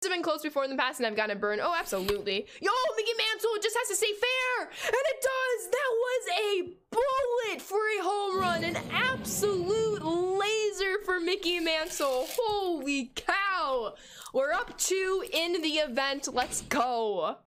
have been close before in the past and I've gotten a burn. Oh, absolutely. Yo, Mickey Mantle just has to stay fair. And it does. That was a bullet for a home run. An absolute laser for Mickey Mantle. Holy cow. We're up 2 in the event. Let's go.